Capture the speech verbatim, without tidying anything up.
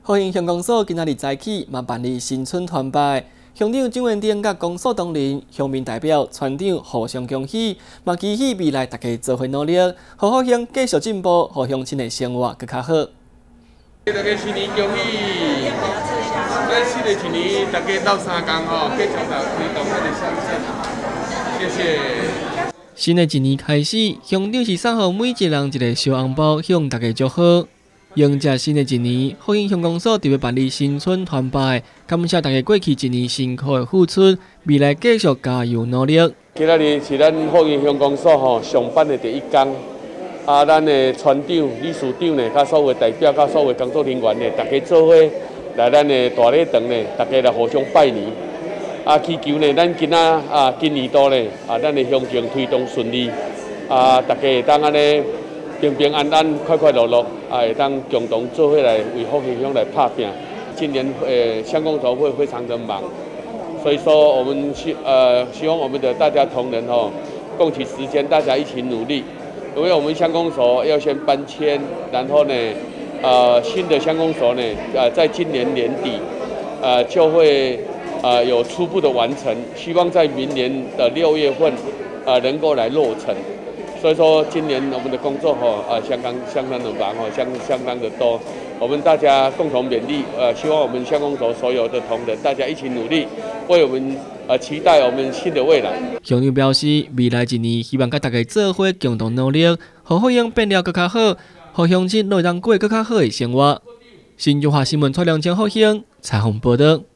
欢迎乡公所今仔日早起嘛办理新春团拜，乡长蒋元鼎甲公所同仁、乡民代表、村长互相恭喜，嘛期许未来大家做伙努力，好好乡继续进步，互乡亲的生活更较好。 大家新年恭喜！咱新的一年大家斗三工吼，继续来推动咱的乡镇。谢谢。 新的一年开始，乡长是送予每一人一个小红包，向大家祝贺。迎接新的一年，福兴乡公所特别办理新春团拜，感谢大家过去一年辛苦的付出，未来继续加油努力。 今仔日是咱福兴乡公所吼上班的第一天，啊，咱的村长、理事长呢，甲所有代表、甲所有工作人员呢，大家做伙来咱的大礼堂呢，大家来互相拜年。啊，祈求呢，咱今仔啊，今年度呢，啊，咱的乡情推动顺利，啊，大家会当安尼。平平安安、快快乐乐，啊，会当共同做伙来为福兴乡来打拼。今年呃乡公所会非常的忙，所以说我们希呃希望我们的大家同仁哦，共取时间，大家一起努力。因为我们乡公所要先搬迁，然后呢，呃新的乡公所呢，呃在今年年底，呃就会呃有初步的完成，希望在明年的六月份，呃能够来落成。所以说，今年我们的工作吼，呃，相当相当的忙吼，相相当的多。我们大家共同勉励，呃，希望我们乡公所所有的同仁，大家一起努力，为我们呃期待我们新的未来。 乡长表示，未来一年希望甲大家做伙共同努力，互福兴变得更较好，互乡亲能当过更较好的生活。新中华新闻采两千福兴采访报道。